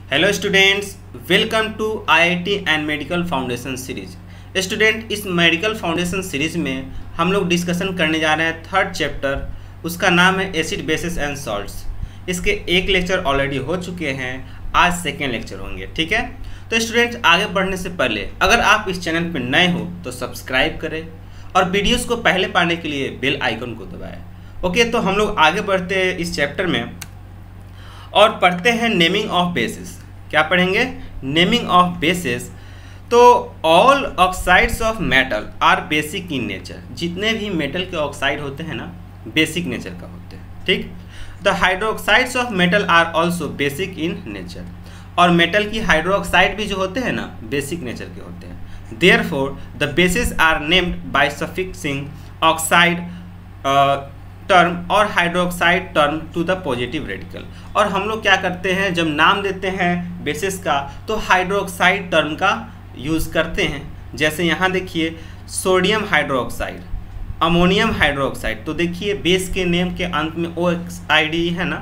Hello students, welcome to IIT and medical foundation series. Student, इस medical foundation series में हम लोग discussion करने जा रहे हैं थर्ड चैप्टर। उसका नाम है एसिड बेसिस एंड सॉल्ट्स। इसके एक लेक्चर ऑलरेडी हो चुके हैं, आज सेकेंड लेक्चर होंगे। ठीक है, तो स्टूडेंट्स आगे बढ़ने से पहले अगर आप इस चैनल पर नए हो तो सब्सक्राइब करें और वीडियोज़ को पहले पाने के लिए बेल आइकन को दबाएँ। ओके, तो हम लोग आगे बढ़ते हैं इस चैप्टर में और पढ़ते हैं नेमिंग ऑफ बेसिस। क्या पढ़ेंगे? Naming of bases. तो all oxides of metal are basic in nature. जितने भी मेटल के ऑक्साइड होते हैं ना, बेसिक नेचर का होते हैं। ठीक, the hydroxides of metal are also basic in nature. और मेटल की हाइड्रोक्साइड भी जो होते हैं ना, बेसिक नेचर के होते हैं। Therefore the bases are named by suffixing oxide term और hydroxide term to the positive radical. और हम लोग क्या करते हैं, जब नाम देते हैं बेसिस का तो हाइड्रोक्साइड टर्म का यूज़ करते हैं। जैसे यहाँ देखिए सोडियम हाइड्रोक्साइड, अमोनियम हाइड्रोक्साइड। तो देखिए बेस के नेम के अंत में OXIDE है ना,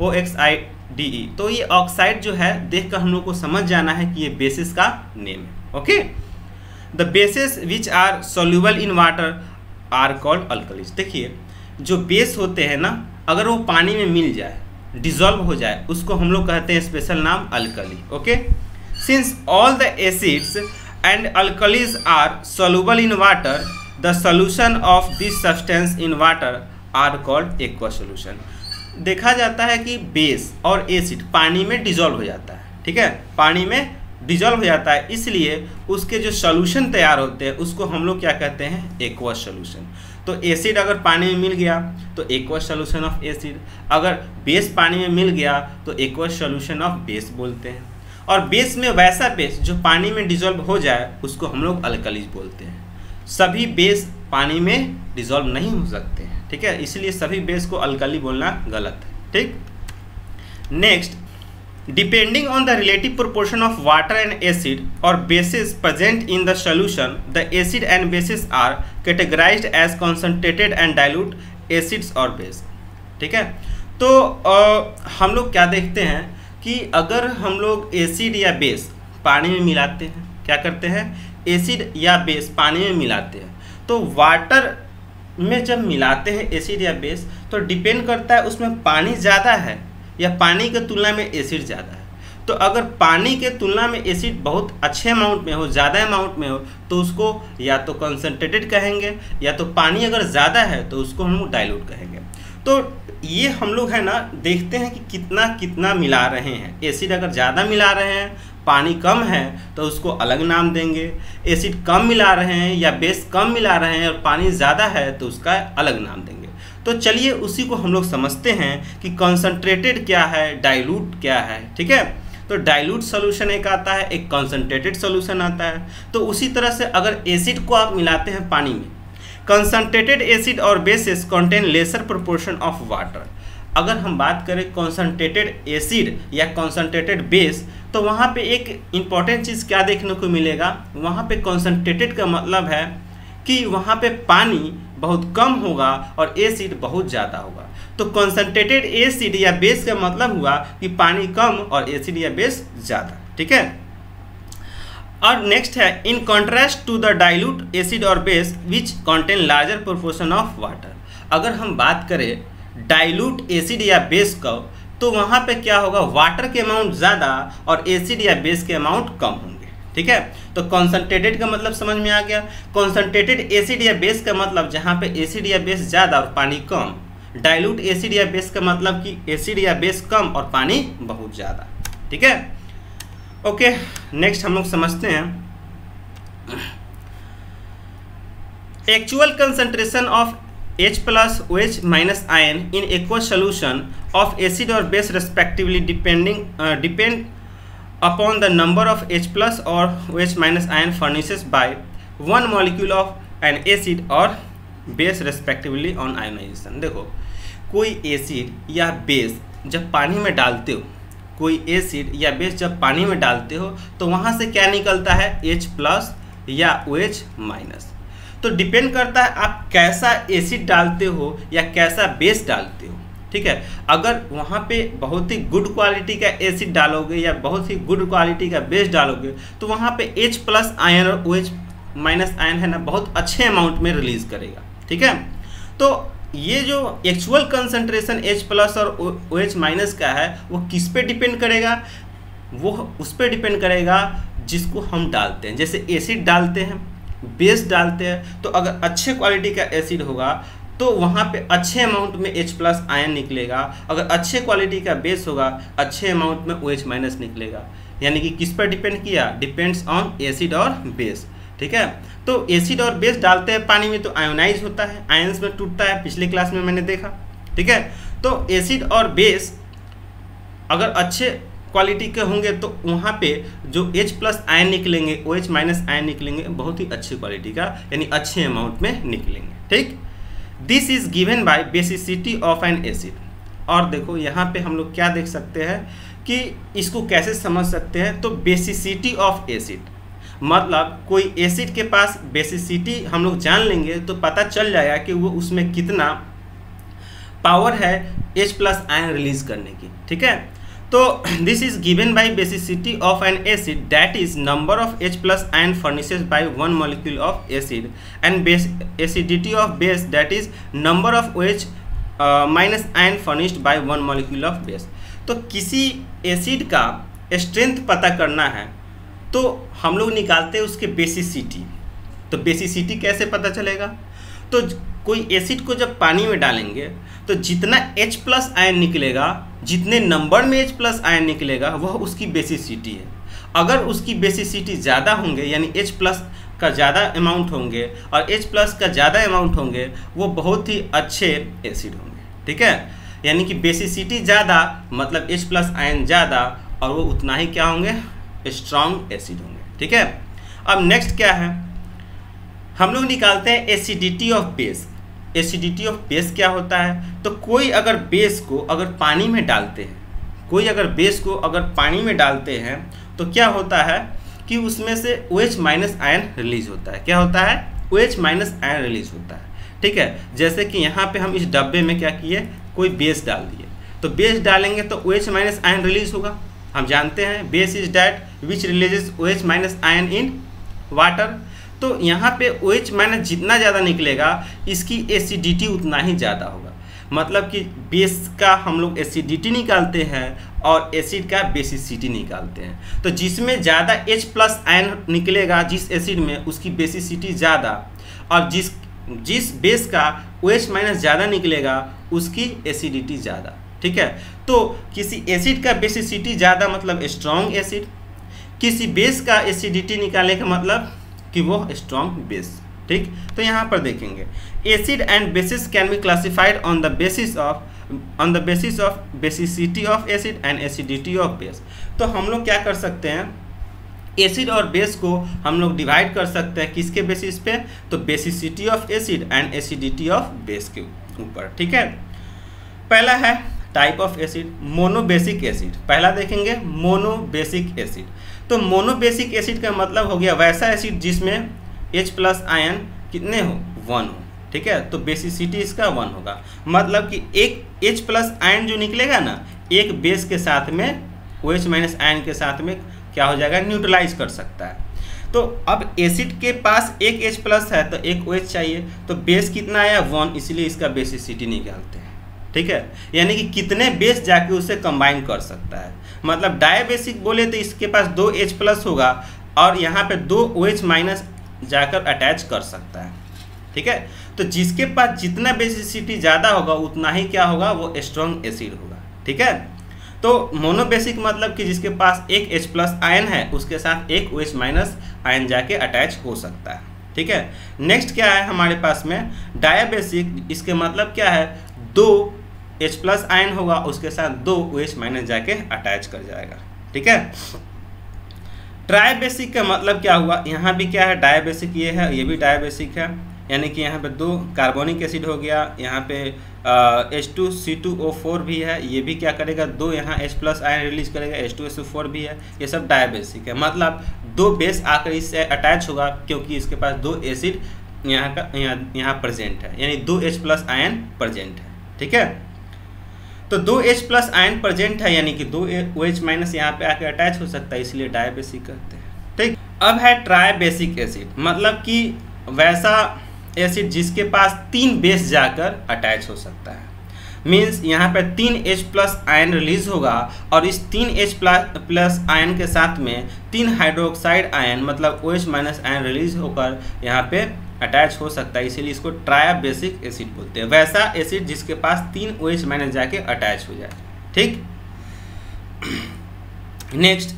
OXIDE। तो ये ऑक्साइड जो है देख कर हम लोग को समझ जाना है कि ये बेसिस का नेम है। Okay, the bases which are soluble in water are called alkalies. देखिए जो बेस होते हैं ना, अगर वो पानी में मिल जाए, डिजॉल्व हो जाए, उसको हम लोग कहते हैं स्पेशल नाम alkali. Okay, since all the acids and alkalies are soluble in water, the solution of this substance in water are called aqua solution. देखा जाता है कि बेस और एसिड पानी में डिजॉल्व हो जाता है। ठीक है, पानी में डिजॉल्व हो जाता है, इसलिए उसके जो सोल्यूशन तैयार होते हैं उसको हम लोग क्या कहते हैं, एक्वा सोल्यूशन। तो एसिड अगर पानी में मिल गया तो एक्वा सोल्यूशन ऑफ एसिड, अगर बेस पानी में मिल गया तो एक्वा सोल्यूशन ऑफ बेस बोलते हैं। और बेस में वैसा बेस जो पानी में डिजॉल्व हो जाए उसको हम लोग अल्कलीज बोलते हैं। सभी बेस पानी में डिजॉल्व नहीं हो सकते हैं। ठीक है, इसलिए सभी बेस को अल्कली बोलना गलत है। ठीक, next, depending on the relative proportion of water and acid or bases present in the solution, the acid and bases are categorized as concentrated and dilute acids or base। ठीक है, तो हम लोग क्या देखते हैं कि अगर हम लोग एसिड या बेस पानी में मिलाते हैं, क्या करते हैं, एसिड या बेस पानी में मिलाते हैं, तो वाटर में जब मिलाते हैं एसिड या बेस तो डिपेंड करता है उसमें पानी ज़्यादा है या पानी के तुलना में एसिड ज़्यादा है। तो अगर पानी के तुलना में एसिड बहुत अच्छे अमाउंट में हो, ज़्यादा अमाउंट में हो, तो उसको या तो कंसनट्रेटेड कहेंगे, या तो पानी अगर ज़्यादा है तो उसको हम डाइल्यूट कहेंगे। तो ये हम लोग है ना देखते हैं कि कितना कितना मिला रहे हैं। एसिड अगर ज़्यादा मिला रहे हैं, पानी कम है तो उसको अलग नाम देंगे। एसिड कम मिला रहे हैं या बेस कम मिला रहे हैं और पानी ज़्यादा है तो उसका अलग नाम देंगे। तो चलिए उसी को हम लोग समझते हैं कि कंसंट्रेटेड क्या है, डाइल्यूट क्या है। ठीक है, तो डाइल्यूट सॉल्यूशन एक आता है, एक कंसंट्रेटेड सॉल्यूशन आता है। तो उसी तरह से अगर एसिड को आप मिलाते हैं पानी में, कंसंट्रेटेड एसिड और bases contain lesser proportion of water. अगर हम बात करें कंसंट्रेटेड एसिड या कंसंट्रेटेड बेस, तो वहाँ पे एक इम्पॉर्टेंट चीज़ क्या देखने को मिलेगा, वहाँ पे कंसंट्रेटेड का मतलब है कि वहाँ पे पानी बहुत कम होगा और एसिड बहुत ज़्यादा होगा। तो कंसंट्रेटेड एसिड या बेस का मतलब हुआ कि पानी कम और एसिड या बेस ज़्यादा। ठीक है, और नेक्स्ट है in contrast to the dilute acid और base which contain larger proportion of water. अगर हम बात करें डाइल्यूट एसिड या बेस का, तो वहाँ पे क्या होगा, वाटर के अमाउंट ज़्यादा और एसिड या बेस के अमाउंट कम होंगे। ठीक है, तो कॉन्सनट्रेटेड का मतलब समझ में आ गया। कॉन्सनट्रेटेड एसिड या बेस का मतलब जहाँ पे एसिड या बेस ज़्यादा और पानी कम। डाइल्यूट एसिड या बेस का मतलब कि एसिड या बेस कम और पानी बहुत ज़्यादा। ठीक है, ओके, नेक्स्ट हम लोग समझते हैं actual concentration of H+ OH- ion in aqua solution of acid और base respectively depend upon the number of H+ or OH- ion furnished by one molecule of an acid or base respectively on ionization। देखो, कोई acid या base जब पानी में डालते हो, कोई एसिड या बेस जब पानी में डालते हो तो वहाँ से क्या निकलता है, H+ या OH-। तो डिपेंड करता है आप कैसा एसिड डालते हो या कैसा बेस डालते हो। ठीक है। अगर वहाँ पे बहुत ही गुड क्वालिटी का एसिड डालोगे या बहुत ही गुड क्वालिटी का बेस डालोगे तो वहाँ पे H+ आयन और OH- आयन है ना बहुत अच्छे अमाउंट में रिलीज करेगा, ठीक है। तो ये जो एक्चुअल कंसंट्रेशन H+ और OH- का है वो किस पे डिपेंड करेगा, वो उस पर डिपेंड करेगा जिसको हम डालते हैं। जैसे एसिड डालते हैं, बेस डालते हैं, तो अगर अच्छे क्वालिटी का एसिड होगा तो वहाँ पे अच्छे अमाउंट में H+ आयन निकलेगा, अगर अच्छे क्वालिटी का बेस होगा अच्छे अमाउंट में OH- निकलेगा। यानी कि किस पर डिपेंड किया, डिपेंड्स ऑन एसिड और बेस, ठीक है। तो एसिड और बेस डालते हैं पानी में तो आयोनाइज होता है, आयंस में टूटता है, पिछले क्लास में मैंने देखा, ठीक है। तो एसिड और बेस अगर अच्छे क्वालिटी के होंगे तो वहाँ पे जो H+ आयन निकलेंगे, OH- आयन निकलेंगे बहुत ही अच्छी क्वालिटी का, यानी अच्छे अमाउंट में निकलेंगे, ठीक। This is given by basicity of an acid. और देखो यहाँ पे हम लोग क्या देख सकते हैं कि इसको कैसे समझ सकते हैं। तो बेसिसिटी ऑफ एसिड मतलब कोई एसिड के पास बेसिसिटी हम लोग जान लेंगे तो पता चल जाएगा कि वो उसमें कितना पावर है H+ आयन रिलीज करने की, ठीक है। तो this is given by basicity of an acid that is number of H+ ion furnishes by one molecule of acid and acidity of base that is number of OH- ion furnished by one molecule of base. तो किसी acid का strength पता करना है तो हम लोग निकालते हैं उसके बेसिसिटी। तो बेसिसिटी कैसे पता चलेगा, तो कोई एसिड को जब पानी में डालेंगे तो जितना H+ आयन निकलेगा, जितने नंबर में H+ आयन निकलेगा वह उसकी बेसिसिटी है। अगर उसकी बेसिसिटी ज़्यादा होंगे यानी H+ का ज़्यादा अमाउंट होंगे और H+ का ज़्यादा अमाउंट होंगे वो बहुत ही अच्छे एसिड होंगे, ठीक है। यानी कि बेसिसिटी ज़्यादा मतलब H+ आयन ज़्यादा और वो उतना ही क्या होंगे, स्ट्रॉन्ग एसिड होंगे, ठीक है। अब नेक्स्ट क्या है, हम लोग निकालते हैं acidity of base. Acidity of base क्या होता है, तो कोई अगर बेस को अगर पानी में डालते हैं, कोई अगर बेस को अगर पानी में डालते हैं तो क्या होता है कि उसमें से OH- आयन रिलीज होता है। क्या होता है, OH- आयन रिलीज होता है, ठीक है। जैसे कि यहाँ पे हम इस डब्बे में क्या किए, कोई बेस डाल दिए, तो बेस डालेंगे तो OH- आयन रिलीज होगा। हम जानते हैं base is that which releases OH- ion in water. तो यहाँ पे OH- जितना ज़्यादा निकलेगा इसकी एसिडिटी उतना ही ज़्यादा होगा। मतलब कि बेस का हम लोग एसिडिटी निकालते हैं और एसिड का बेसिसिटी निकालते हैं। तो जिसमें ज़्यादा H+ आयन निकलेगा जिस एसिड में उसकी बेसिसिटी ज़्यादा, और जिस बेस का OH- ज़्यादा निकलेगा उसकी एसिडिटी ज़्यादा, ठीक है। तो किसी एसिड का बेसिसिटी ज़्यादा मतलब स्ट्रॉन्ग एसिड, किसी बेस का एसिडिटी निकालने का मतलब कि वो स्ट्रॉन्ग बेस, ठीक। तो यहाँ पर देखेंगे acid and bases can be classified on the basis of basicity of acid and acidity of base. तो हम लोग क्या कर सकते हैं, एसिड और बेस को हम लोग डिवाइड कर सकते हैं किसके बेसिस पे, तो basicity of acid and acidity of base के ऊपर, ठीक है। पहला है type of acid, monobasic acid. पहला देखेंगे मोनोबेसिक एसिड। तो मोनोबेसिक एसिड का मतलब हो गया वैसा एसिड जिसमें H+ आयन कितने हो, 1 हो, ठीक है। तो बेसिसिटी इसका 1 होगा, मतलब कि एक H+ आयन जो निकलेगा ना एक बेस के साथ में OH- आयन के साथ में क्या हो जाएगा, न्यूट्रलाइज कर सकता है। तो अब एसिड के पास एक H+ है तो एक OH चाहिए, तो बेस कितना आया 1, इसलिए इसका बेसिसिटी निकालते हैं, ठीक है। यानी कि कितने बेस जाके उसे कंबाइन कर सकता है। मतलब डायबेसिक बोले तो इसके पास 2 H+ होगा और यहाँ पे 2 OH- जाकर अटैच कर सकता है, ठीक है। तो जिसके पास जितना बेसिसिटी ज़्यादा होगा उतना ही क्या होगा, वो स्ट्रॉन्ग एसिड होगा, ठीक है। तो मोनोबेसिक मतलब कि जिसके पास एक H+ आयन है उसके साथ एक OH- आयन जाके अटैच हो सकता है, ठीक है। नेक्स्ट क्या है हमारे पास में डायबेसिक, इसके मतलब क्या है 2 H+ आयन होगा उसके साथ 2 OH- जाके अटैच कर जाएगा, ठीक है। ट्राइबेसिक का मतलब क्या हुआ, यहाँ भी क्या है डायबेसिक, ये है ये भी डायबेसिक है, यानी कि यहाँ पे 2 कार्बोनिक एसिड हो गया, यहाँ पे H2C2O4 भी है, ये भी क्या करेगा 2 यहाँ H+ आयन रिलीज करेगा, H2SO4 भी है, ये सब डायबेसिक है। मतलब 2 बेस आकर इससे अटैच होगा क्योंकि इसके पास 2 एसिड यहाँ प्रेजेंट है, यानी 2 H+ आयन प्रेजेंट है, ठीक है। तो 2H प्लस आयन प्रेजेंट है, यानी कि 2OH माइनस यहाँ पे आके अटैच हो सकता है, इसलिए डायबेसिक कहते हैं। ठीक, अब है ट्राइबेसिक एसिड, मतलब कि वैसा एसिड जिसके पास 3 बेस जाकर अटैच हो सकता है। मीन्स यहाँ पे 3H प्लस आयन रिलीज होगा और इस 3H प्लस आयन के साथ में 3 हाइड्रोक्साइड आयन मतलब OH माइनस आयन रिलीज होकर यहाँ पे अटैच हो सकता है, इसीलिए इसको ट्राइबेसिक एसिड बोलते हैं। वैसा एसिड जिसके पास 3 OH माइनस जाके अटैच हो जाए। ठीक, नेक्स्ट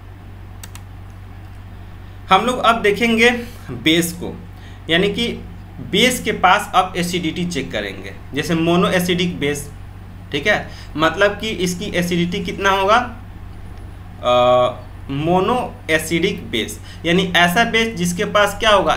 हम लोग अब देखेंगे बेस को, यानी कि बेस के पास अब एसिडिटी चेक करेंगे, जैसे मोनो एसिडिक बेस। ठीक है, मतलब कि इसकी एसिडिटी कितना होगा, मोनो एसिडिक बेस, यानी ऐसा बेस जिसके पास क्या होगा,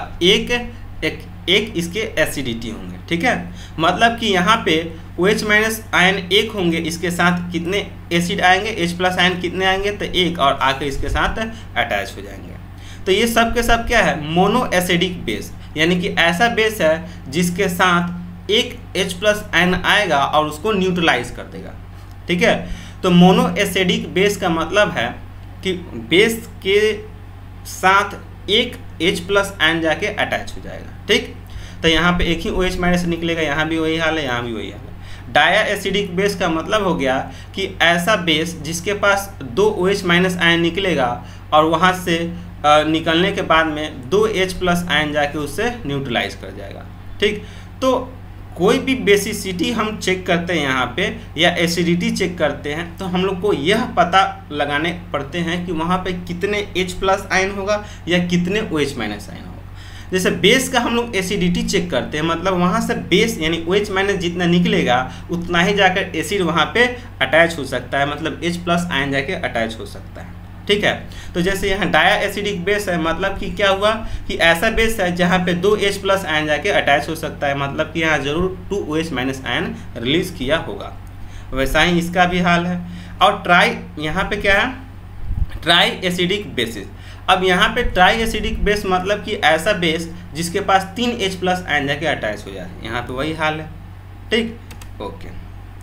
एक इसके एसिडिटी होंगे। ठीक है, मतलब कि यहाँ पे OH माइनस आयन 1 होंगे, इसके साथ कितने एसिड आएंगे, H प्लस आयन कितने आएंगे, तो 1, और आके इसके साथ अटैच हो जाएंगे। तो ये सब के सब क्या है, मोनो एसिडिक बेस, यानी कि ऐसा बेस है जिसके साथ एक H प्लस आयन आएगा और उसको न्यूट्रलाइज कर देगा। ठीक है, तो मोनो एसिडिक बेस का मतलब है कि बेस के साथ एक H प्लस आयन जाके अटैच हो जाएगा। ठीक, तो यहाँ पे एक ही OH माइनस निकलेगा, यहाँ भी वही हाल है, यहाँ भी वही हाल है। डाया एसिडिक बेस का मतलब हो गया कि ऐसा बेस जिसके पास 2 OH माइनस आयन निकलेगा और वहाँ से निकलने के बाद में 2 H प्लस आयन जाके उससे न्यूट्रलाइज कर जाएगा। ठीक, तो कोई भी बेसिसिटी हम चेक करते हैं यहाँ पे या एसिडिटी चेक करते हैं, तो हम लोग को यह पता लगाने पड़ते हैं कि वहाँ पे कितने H प्लस आयन होगा या कितने OH माइनस आयन होगा। जैसे बेस का हम लोग एसिडिटी चेक करते हैं, मतलब वहाँ से बेस यानी OH माइनस जितना निकलेगा उतना ही जाकर एसिड वहाँ पे अटैच हो सकता है, मतलब H प्लस आयन जाके अटैच हो सकता है। ठीक है, तो जैसे यहाँ डाया एसिडिक बेस है, मतलब कि क्या हुआ कि ऐसा बेस है जहाँ पे 2 H प्लस आयन जाके अटैच हो सकता है, मतलब कि यहाँ जरूर 2 OH माइनस आयन रिलीज किया होगा। वैसा ही इसका भी हाल है। और ट्राई, यहाँ पे क्या है, ट्राई एसिडिक बेसिस। अब यहाँ पे ट्राई एसिडिक बेस मतलब कि ऐसा बेस जिसके पास 3 H प्लस आयन जाके अटैच हो जाए, यहाँ पे वही हाल है। ठीक, ओके।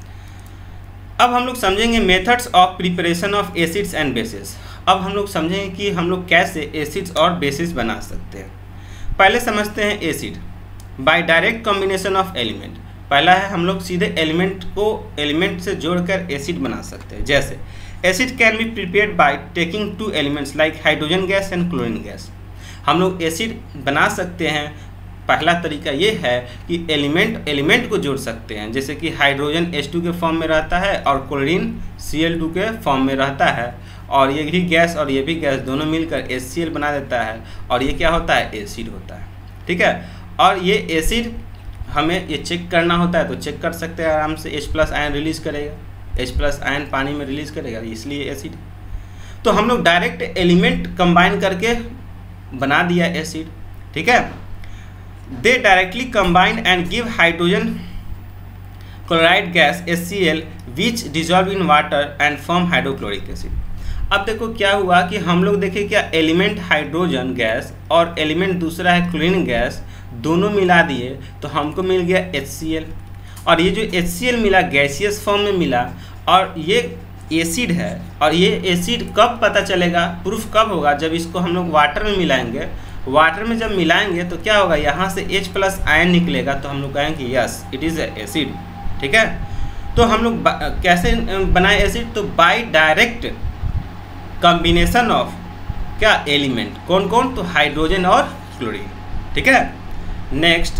अब हम लोग समझेंगे methods of preparation of acids and bases. अब हम लोग समझेंगे कि हम लोग कैसे एसिड्स और बेसिस बना सकते हैं। पहले समझते हैं acid by direct combination of element. पहला है हम लोग सीधे एलिमेंट को एलिमेंट से जोड़कर एसिड बना सकते हैं। जैसे acid can be prepared by taking 2 elements like hydrogen gas and chlorine gas. हम लोग एसिड बना सकते हैं, पहला तरीका ये है कि एलिमेंट को जोड़ सकते हैं, जैसे कि हाइड्रोजन H2 के फॉर्म में रहता है और क्लोरीन Cl2 के फॉर्म में रहता है, और ये भी गैस और ये भी गैस दोनों मिलकर HCl बना देता है, और ये क्या होता है, एसिड होता है। ठीक है, और ये एसिड हमें ये चेक करना होता है तो चेक कर सकते हैं आराम से, H प्लस आयन रिलीज करेगा, H प्लस आयन पानी में रिलीज करेगा, इसलिए एसिड। तो हम लोग डायरेक्ट एलिमेंट कंबाइन करके बना दिया एसिड। ठीक है, they directly combine and give hydrogen chloride gas HCl which dissolve in water and form hydrochloric acid। अब देखो क्या हुआ कि हम लोग देखें क्या एलिमेंट हाइड्रोजन गैस और एलिमेंट दूसरा है क्लोरीन गैस, दोनों मिला दिए तो हमको मिल गया HCl, और ये जो HCl मिला गैसियस फॉर्म में मिला, और ये एसिड है। और ये एसिड कब पता चलेगा, प्रूफ कब होगा, जब इसको हम लोग वाटर में मिलाएंगे। वाटर में जब मिलाएंगे तो क्या होगा, यहाँ से H प्लस आयन निकलेगा, तो हम लोग कहेंगे यस इट इज़ एसिड। ठीक है, तो हम लोग कैसे बनाए एसिड, तो बाय डायरेक्ट कॉम्बिनेशन ऑफ क्या एलिमेंट, कौन कौन, तो हाइड्रोजन और क्लोरीन। ठीक है, नेक्स्ट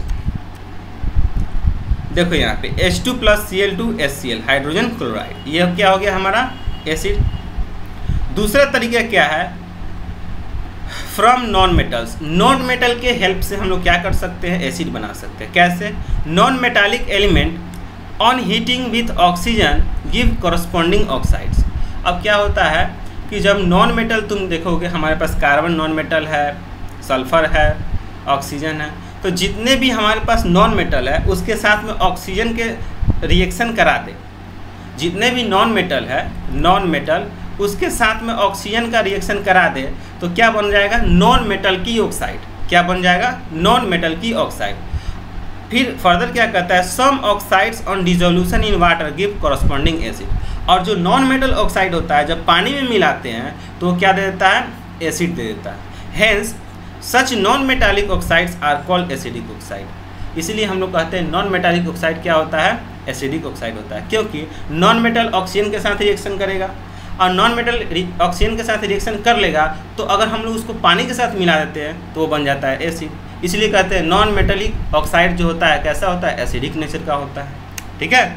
देखो यहाँ पे H2 plus Cl2 HCl hydrogen chloride, ये क्या हो गया हमारा एसिड। दूसरा तरीका क्या है, from non metals. Non metal के हेल्प से हम लोग क्या कर सकते हैं, एसिड बना सकते हैं। कैसे, non metallic element on heating with oxygen give corresponding oxides. अब क्या होता है कि जब नॉन मेटल तुम देखोगे, हमारे पास कार्बन नॉन मेटल है, सल्फर है, ऑक्सीजन है, तो जितने भी हमारे पास नॉन मेटल है उसके साथ में ऑक्सीजन के रिएक्शन करा दे। जितने भी नॉन मेटल है, नॉन मेटल उसके साथ में ऑक्सीजन का रिएक्शन करा दे तो क्या बन जाएगा, नॉन मेटल की ऑक्साइड। क्या बन जाएगा, नॉन मेटल की ऑक्साइड। फिर फर्दर क्या कहता है, some oxides on dissolution in water give corresponding acid. और जो नॉन मेटल ऑक्साइड होता है जब पानी में मिलाते हैं तो क्या दे देता है, एसिड दे देता है। Hence such non metallic oxides are called acidic oxide. इसलिए हम लोग कहते हैं नॉन मेटालिक ऑक्साइड क्या होता है, एसिडिक ऑक्साइड होता है, क्योंकि नॉन मेटल ऑक्सीजन के साथ रिएक्शन करेगा और नॉन मेटल ऑक्सीजन के साथ रिएक्शन कर लेगा, तो अगर हम लोग उसको पानी के साथ मिला देते हैं तो वो बन जाता है एसिड। इसलिए कहते हैं नॉन मेटालिक ऑक्साइड जो होता है कैसा होता है, एसिडिक नेचर का होता है। ठीक है,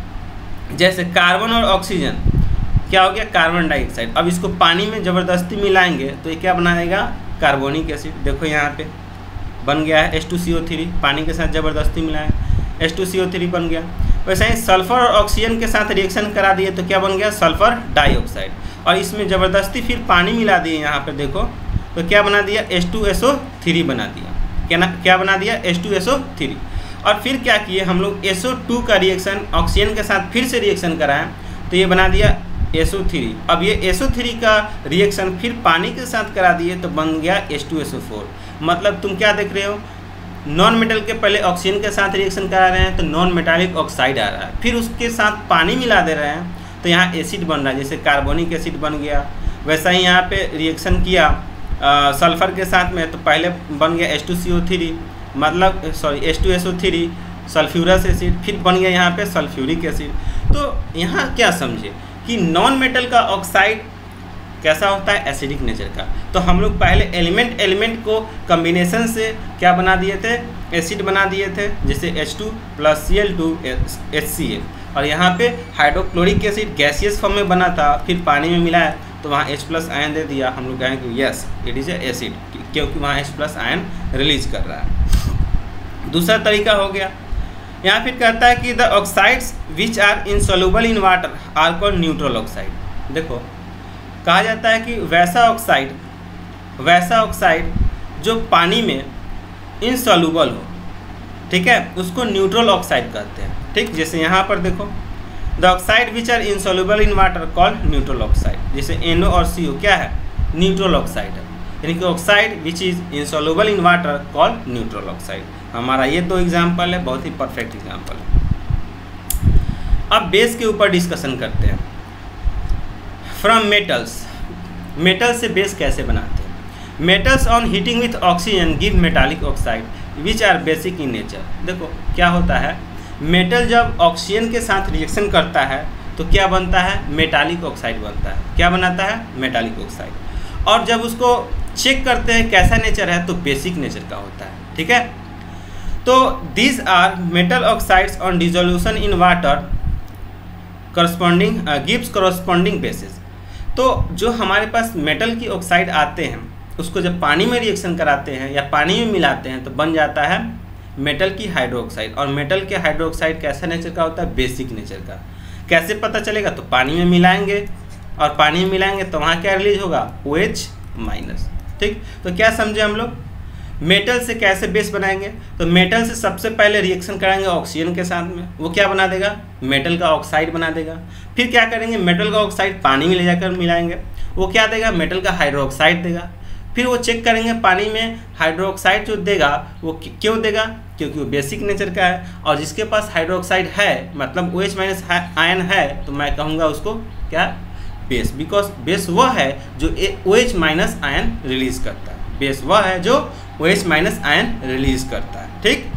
जैसे कार्बन और ऑक्सीजन क्या हो गया, कार्बन डाइऑक्साइड। अब इसको पानी में ज़बरदस्ती मिलाएंगे तो ये क्या बनाएगा, कार्बोनिक एसिड। देखो यहाँ पे बन गया है H2CO3, पानी के साथ ज़बरदस्ती मिलाएं H2CO3 बन गया। वैसे ही सल्फर और ऑक्सीजन के साथ रिएक्शन करा दिए तो क्या बन गया, सल्फर डाइऑक्साइड। और इसमें ज़बरदस्ती फिर पानी मिला दिए यहाँ पे देखो तो क्या बना दिया, H2SO3 बना दिया। क्या बना दिया, H2SO3। और फिर क्या किए हम लोग, SO2 का रिएक्शन ऑक्सीजन के साथ फिर से रिएक्शन कराएं तो ये बना दिया SO3। अब ये SO3 का रिएक्शन फिर पानी के साथ करा दिए तो बन गया H2SO4। मतलब तुम क्या देख रहे हो, नॉन मेटल के पहले ऑक्सीजन के साथ रिएक्शन करा रहे हैं तो नॉन मेटालिक ऑक्साइड आ रहा है, फिर उसके साथ पानी मिला दे रहे हैं तो यहाँ एसिड बन रहा है, जैसे कार्बोनिक एसिड बन गया। वैसा ही यहाँ पे रिएक्शन किया सल्फर के साथ में तो पहले बन गया H2CO3, मतलब H2SO3 सल्फ्यूरस एसिड, फिर बन गया यहाँ पे सल्फ्यूरिक एसिड। तो यहाँ क्या समझे कि नॉन मेटल का ऑक्साइड कैसा होता है, एसिडिक नेचर का। तो हम लोग पहले एलिमेंट को कम्बिनेशन से क्या बना दिए थे, एसिड बना दिए थे, जैसे H2 + Cl2 HCl। और यहाँ पे हाइड्रोक्लोरिक एसिड गैसियस फॉर्म में बना था, फिर पानी में मिलाया तो वहाँ H+ आयन दे दिया। हम लोग कहेंगे yes it is a acid, क्योंकि वहाँ H+ आयन रिलीज कर रहा है। दूसरा तरीका हो गया, यहाँ फिर कहता है कि the oxides which are insoluble in water are called neutral oxide. देखो कहा जाता है कि वैसा ऑक्साइड जो पानी में इनसॉल्युबल हो, ठीक है, उसको न्यूट्रल ऑक्साइड कहते हैं। ठीक, जैसे यहाँ पर देखो the oxide which are insoluble in water called neutral oxide. जैसे NO और CO क्या है, न्यूट्रल ऑक्साइड है, यानी कि oxide which is insoluble in water called neutral oxide. हमारा ये दो एग्जाम्पल है, बहुत ही परफेक्ट एग्जाम्पल है। अब बेस के ऊपर डिस्कशन करते हैं। फ्रॉम मेटल से बेस कैसे बनाते हैं। Metals on heating with oxygen give metallic oxide which are basic in nature. देखो क्या होता है, मेटल जब ऑक्सीजन के साथ रिएक्शन करता है तो क्या बनता है, मेटालिक ऑक्साइड बनता है। क्या बनाता है, मेटालिक ऑक्साइड। और जब उसको चेक करते हैं कैसा नेचर है तो बेसिक नेचर का होता है। ठीक है, तो these are metal oxides on dissolution in water corresponding gives corresponding bases. तो जो हमारे पास मेटल की ऑक्साइड आते हैं उसको जब पानी में रिएक्शन कराते हैं या पानी में मिलाते हैं तो बन जाता है मेटल की हाइड्रोक्साइड। और मेटल के हाइड्रोक्साइड कैसा नेचर का होता है, बेसिक नेचर का। कैसे पता चलेगा, तो पानी में मिलाएंगे और पानी में मिलाएंगे तो वहाँ क्या रिलीज होगा, OH-। ठीक, तो क्या समझे हम लोग, मेटल से कैसे बेस बनाएंगे। तो मेटल से सबसे पहले रिएक्शन कराएंगे ऑक्सीजन के साथ में, वो क्या बना देगा, मेटल का ऑक्साइड बना देगा। फिर क्या करेंगे, मेटल का ऑक्साइड पानी में ले जाकर मिलाएंगे, वो क्या देगा, मेटल का हाइड्रोक्साइड देगा। फिर वो चेक करेंगे पानी में हाइड्रोक्साइड जो देगा वो क्यों देगा, क्योंकि वो बेसिक नेचर का है। और जिसके पास हाइड्रोक्साइड है मतलब OH- आयन है तो मैं कहूँगा उसको क्या, बेस। बिकॉज बेस वह है जो OH- आयन रिलीज करता है। बेस वह है जो OH- आयन रिलीज करता है। ठीक,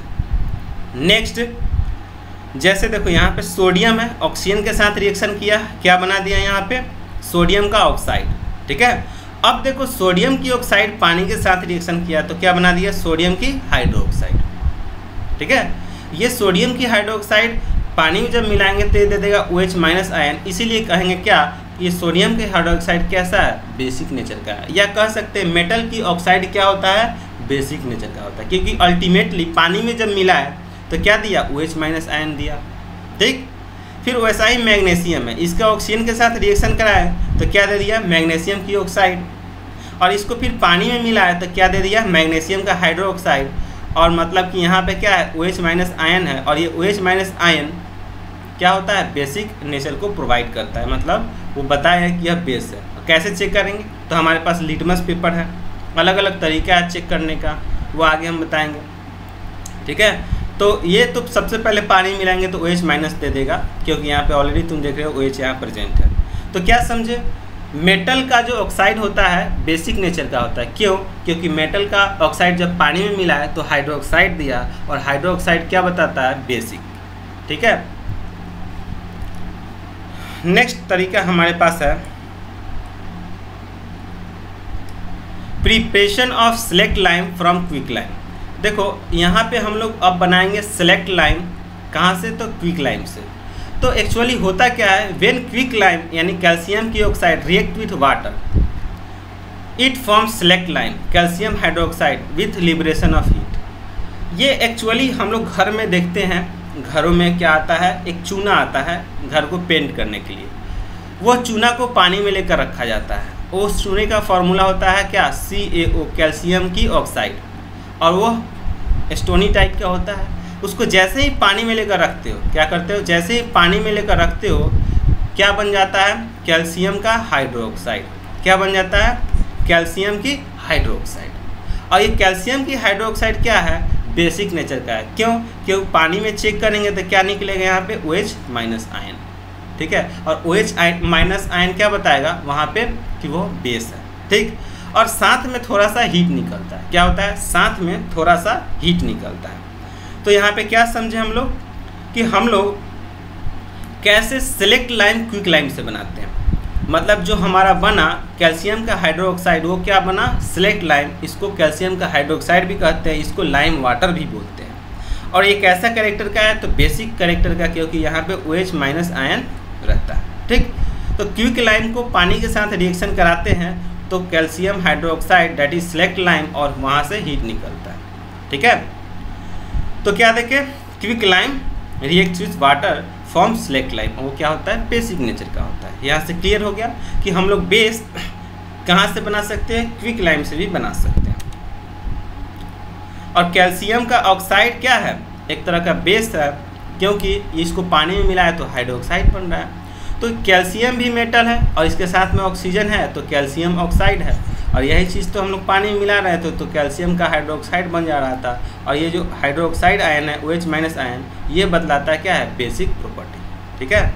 नेक्स्ट जैसे देखो यहाँ पे सोडियम है, ऑक्सीजन के साथ रिएक्शन किया, क्या बना दिया यहाँ पे, सोडियम का ऑक्साइड। ठीक है, अब देखो सोडियम की ऑक्साइड पानी के साथ रिएक्शन किया तो क्या बना दिया, सोडियम की हाइड्रोक्साइड। ठीक है, ये सोडियम की हाइड्रोक्साइड पानी में जब मिलाएंगे तो ये दे देगा OH- आयन। इसीलिए कहेंगे क्या, ये सोडियम के हाइड्रोक्साइड कैसा है, बेसिक नेचर का है। या कह सकते हैं मेटल की ऑक्साइड क्या होता है, बेसिक नेचर का होता है, क्योंकि अल्टीमेटली पानी में जब मिला है तो क्या दिया, OH- आयन दिया। ठीक, फिर वैसा ही मैग्नीशियम है, इसका ऑक्सीजन के साथ रिएक्शन कराए तो क्या दे दिया, मैग्नीशियम की ऑक्साइड। और इसको फिर पानी में मिला है तो क्या दे दिया, मैग्नीशियम का हाइड्रोक्साइड। और मतलब कि यहाँ पे क्या है, OH- आयन है। और ये OH- आयन क्या होता है, बेसिक नेचर को प्रोवाइड करता है, मतलब वो बताया है कि यह बेस है। कैसे चेक करेंगे, तो हमारे पास लिटमस पेपर है, अलग अलग तरीका है चेक करने का, वो आगे हम बताएंगे। ठीक है, तो ये तो सबसे पहले पानी मिलाएंगे तो OH माइनस दे देगा, क्योंकि यहाँ पे ऑलरेडी तुम देख रहे हो OH यहाँ प्रेजेंट है। तो क्या समझे, मेटल का जो ऑक्साइड होता है बेसिक नेचर का होता है। क्यों? क्योंकि मेटल का ऑक्साइड जब पानी में मिला है तो हाइड्रोक्साइड दिया, और हाइड्रोक्साइड क्या बताता है, बेसिक। ठीक है, नेक्स्ट तरीका हमारे पास है preparation of slaked lime from quick lime. देखो यहाँ पे हम लोग अब बनाएंगे सेलेक्ट लाइम, कहाँ से, तो क्विक लाइम से। तो एक्चुअली होता क्या है, व्हेन क्विक लाइम यानी कैल्शियम की oxide react with water, it forms slaked lime calcium hydroxide with liberation of heat. ये एक्चुअली हम लोग घर में देखते हैं, घरों में क्या आता है, एक चूना आता है घर को पेंट करने के लिए। वो चूना को पानी में लेकर रखा जाता है, उस चूने का फॉर्मूला होता है क्या, CaO कैल्शियम की ऑक्साइड, और वो स्टोनी टाइप का होता है। उसको जैसे ही पानी में लेकर रखते हो, क्या करते हो, जैसे ही पानी में लेकर रखते हो क्या बन जाता है, कैल्शियम का हाइड्रोक्साइड। क्या बन जाता है, कैल्शियम की हाइड्रोक्साइड। और ये कैल्शियम की हाइड्रोक्साइड क्या है, बेसिक नेचर का है। क्यों? क्योंकि पानी में चेक करेंगे तो क्या निकलेगा यहाँ पे, OH माइनस आयन। ठीक है, और OH माइनस आयन क्या बताएगा वहाँ पे, कि वो बेस है। ठीक, और साथ में थोड़ा सा हीट निकलता है। क्या होता है, साथ में थोड़ा सा हीट निकलता है। तो यहाँ पे क्या समझे हम लोग, कि हम लोग कैसे सेलेक्ट लाइम क्विक लाइम से बनाते हैं। मतलब जो हमारा बना कैल्शियम का हाइड्रोक्साइड, वो क्या बना, सेलेक्ट लाइम। इसको कैल्शियम का हाइड्रोक्साइड भी कहते हैं, इसको लाइम वाटर भी बोलते हैं। और ये कैसा कैरेक्टर का है, तो बेसिक कैरेक्टर का, क्योंकि यहाँ पे OH माइनस आयन रहता है। ठीक, तो क्विक लाइम को पानी के साथ रिएक्शन कराते हैं तो calcium hydroxide that is slaked lime, और वहाँ से हीट निकलता है। ठीक है, तो क्या देखें, quick lime react with water form slaked lime, वो क्या होता है, बेसिक नेचर का होता है। यहाँ से क्लियर हो गया कि हम लोग बेस कहाँ से बना सकते हैं, क्विक लाइम से भी बना सकते हैं। और कैल्शियम का ऑक्साइड क्या है, एक तरह का बेस है, क्योंकि इसको पानी में मिला है तो हाइड्रोक्साइड बन रहा है। तो कैल्शियम भी मेटल है और इसके साथ में ऑक्सीजन है तो कैल्शियम ऑक्साइड है, और यही चीज़ तो हम लोग पानी में मिला रहे थे तो कैल्शियम का हाइड्रोक्साइड बन जा रहा था। और ये जो हाइड्रोक्साइड आयन है OH माइनस आयन, ये बतलाता है क्या है, बेसिक प्रॉपर्टी। ठीक है,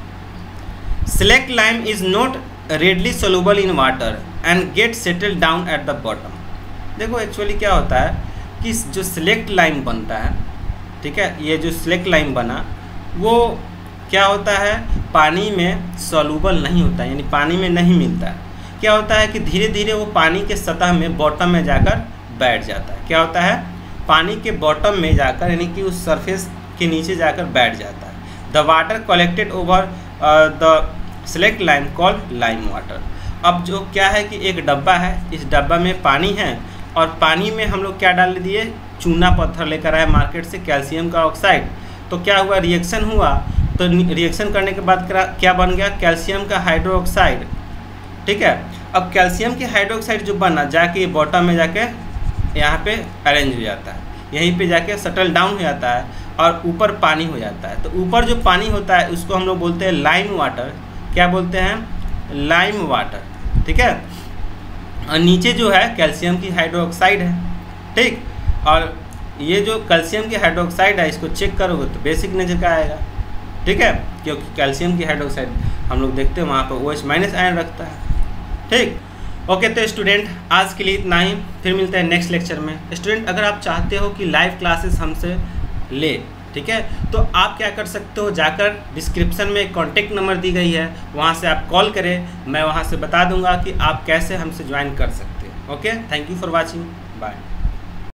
slaked lime is not readily soluble in water and get settle down at the bottom. देखो एक्चुअली क्या होता है कि जो सेलेक्ट लाइम बनता है, ठीक है, ये जो सेलेक्ट लाइम बना वो क्या होता है, पानी में सॉल्यूबल नहीं होता है, यानी पानी में नहीं मिलता है। क्या होता है कि धीरे धीरे वो पानी के सतह में बॉटम में जाकर बैठ जाता है। क्या होता है, पानी के बॉटम में जाकर, यानी कि उस सरफेस के नीचे जाकर बैठ जाता है। The water collected over the slaked lime called lime water. अब जो क्या है कि एक डब्बा है, इस डब्बा में पानी है, और पानी में हम लोग क्या डाल दिए, चूना पत्थर लेकर आए मार्केट से, कैल्शियम का ऑक्साइड। तो क्या हुआ, रिएक्शन हुआ, तो रिएक्शन करने के बाद क्या बन गया, कैल्शियम का हाइड्रोक्साइड। ठीक है, अब कैल्शियम की हाइड्रोक्साइड जो बना जाके बॉटम में जाके यहाँ पे अरेंज हो जाता है, यहीं पे जाके सेटल डाउन हो जाता है, और ऊपर पानी हो जाता है। तो ऊपर जो पानी होता है उसको हम लोग बोलते हैं लाइम वाटर। क्या बोलते हैं, लाइम वाटर। ठीक है, और नीचे जो है कैल्शियम की हाइड्रोक्साइड है। ठीक, और ये जो कैल्शियम की हाइड्रोक्साइड है, इसको चेक करोगे तो बेसिक नेचर का आएगा। ठीक है, क्योंकि कैल्शियम की हाइड्रोक्साइड हम लोग देखते हैं वहाँ पर OH माइनस आयन रखता है। ठीक, ओके, तो स्टूडेंट आज के लिए इतना ही, फिर मिलते हैं नेक्स्ट लेक्चर में। स्टूडेंट अगर आप चाहते हो कि लाइव क्लासेस हमसे ले, ठीक है, तो आप क्या कर सकते हो, जाकर डिस्क्रिप्शन में कॉन्टेक्ट नंबर दी गई है, वहाँ से आप कॉल करें, मैं वहाँ से बता दूंगा कि आप कैसे हमसे ज्वाइन कर सकते हैं। Okay, thank you for watching, bye.